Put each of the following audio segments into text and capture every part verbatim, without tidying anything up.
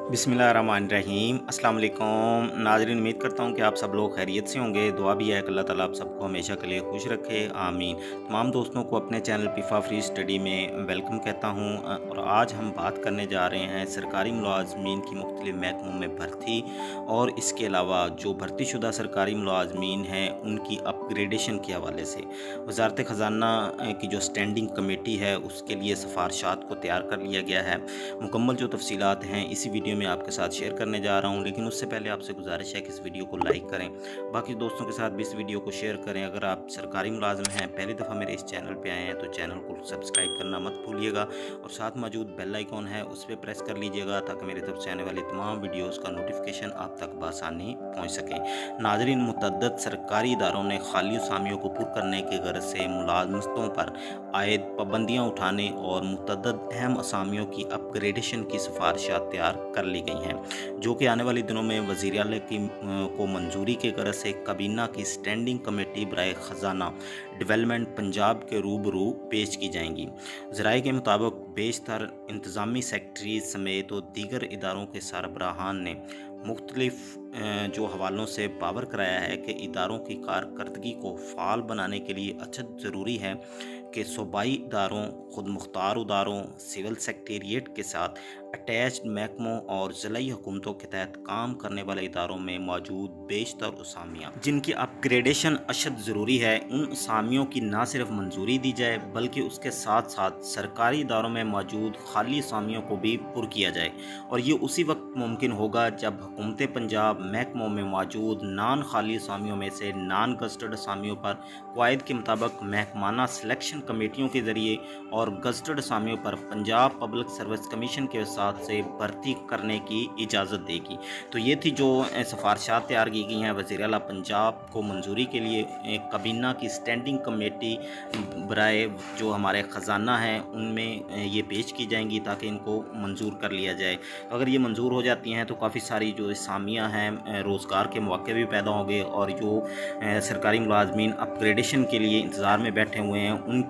बिस्मिल्लाहिर्रहमानिर्रहीम अस्सलाम वालेकुम नाज़रीन, उम्मीद करता हूँ कि आप सब लोग खैरियत से होंगे। दुआ भी है कि अल्लाह ताला आप सबको हमेशा के लिए खुश रखे, आमीन। तमाम दोस्तों को अपने चैनल पिफा फ्री स्टडी में वेलकम कहता हूँ और आज हम बात करने जा रहे हैं सरकारी मुलाजमीन की मुख्तलिफ महकमों में भर्ती और इसके अलावा जो भर्तीशुदा सरकारी मुलाजमीन हैं उनकी अपग्रेडेशन के हवाले से। वज़ारत ख़जाना की जो स्टैंडिंग कमेटी है उसके लिए सिफारशात को तैयार कर लिया गया है। मुकम्मल जो तफसीलात हैं इसी वीडियो में आपके साथ शेयर करने जा रहा हूं, लेकिन उससे पहले आपसे गुजारिश है कि इस वीडियो को लाइक करें, बाकी दोस्तों के साथ भी इस वीडियो को शेयर करें। अगर आप सरकारी मुलाजिम हैं, पहली दफ़ा मेरे इस चैनल पे आए हैं तो चैनल को सब्सक्राइब करना मत भूलिएगा और साथ मौजूद बेल आइकॉन है उस पर प्रेस कर लीजिएगा ताकि मेरी तरफ से आने वाली तमाम वीडियोज़ का नोटिफिकेशन आप तक बआसानी पहुँच सके। नाज़रीन, मुतअद्दिद सरकारी इदारों ने खाली असामियों को पुर करने की गर्ज से मुलाजमतों पर आयद पाबंदियाँ उठाने और मुतअद्दिद अहम असामियों की अपग्रेडेशन की सिफारिशात तैयार कर ली गई हैं, जो कि आने वाले दिनों में वज़ीर आला की को मंजूरी के गर्ज से काबीना की स्टैंडिंग कमेटी बराए ख़जाना डेवलपमेंट पंजाब के रूबरू पेश की जाएंगी। ज़राए के मुताबिक बेशतर इंतज़ामी सेक्रेटरी समेत और दीगर इदारों के सरबराहान ने मुख्तलिफ जो हवालों से पावर कराया है कि इदारों की कारकर्दगी को फ़ाल बनाने के लिए अचद ज़रूरी है कि सूबाई इदारों, खुद मुख्तार इदारों, सिविल सेक्रेटेरिएट के साथ अटैच्ड महकमों और ज़िलाई हुकूमतों के तहत काम करने वाले इदारों में मौजूद बेशतर असामियाँ जिनकी अपग्रेडेशन अशद ज़रूरी है, उन असामियों की ना सिर्फ मंजूरी दी जाए बल्कि उसके साथ साथ सरकारी इदारों में मौजूद खाली असामियों को भी पुर किया जाए। और ये उसी वक्त मुमकिन होगा जब हुकूमत पंजाब महकमों में मौजूद नान खाली असामियों में से नान गज़टेड असामियों पर क़वायद के मुताबिक महकमाना सिलेक्शन कमेटियों के ज़रिए और गज़टेड असामियों पर पंजाब पब्लिक सर्विस कमीशन के साथ से भर्ती करने की इजाज़त देगी। तो ये थी जो सिफारशात तैयार की गई हैं वज़ीर आला पंजाब को मंजूरी के लिए। काबीना की स्टैंडिंग कमेटी बराए जो हमारे ख़जाना हैं उनमें ये पेश की जाएंगी ताकि इनको मंजूर कर लिया जाए। अगर ये मंजूर हो जाती हैं तो काफ़ी सारी जो असामियाँ हैं रोज़गार के मौके भी पैदा होंगे और जो सरकारी मुलाजमीन अपग्रेडेशन के लिए इंतज़ार में बैठे हुए हैं उनकी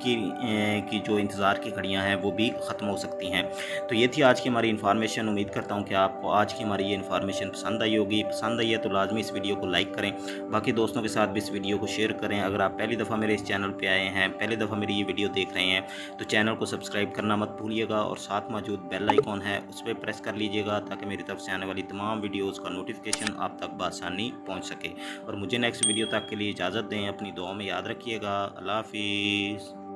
की जो इंतज़ार की घड़ियाँ हैं वो भी ख़त्म हो सकती हैं। तो ये थी आज की हमारी इन्फॉर्मेशन। उम्मीद करता हूँ कि आपको आज की हमारी ये इन्फॉर्मेशन पसंद आई होगी। पसंद आई है तो लाजमी इस वीडियो को लाइक करें, बाकी दोस्तों के साथ भी इस वीडियो को शेयर करें। अगर आप पहली दफ़ा मेरे इस चैनल पर आए हैं, पहली दफ़ा मेरी ये वीडियो देख रहे हैं तो चैनल को सब्सक्राइब करना मत भूलिएगा और साथ मौजूद बेल आइकॉन है उस पर प्रेस कर लीजिएगा ताकि मेरी तरफ से आने वाली तमाम वीडियोज़ का नोटिफिकेशन आप तक बआसानी पहुँच सके। और मुझे नेक्स्ट वीडियो तक के लिए इजाज़त दें। अपनी दुआ में याद रखिएगा। अल्लाह हाफिज़।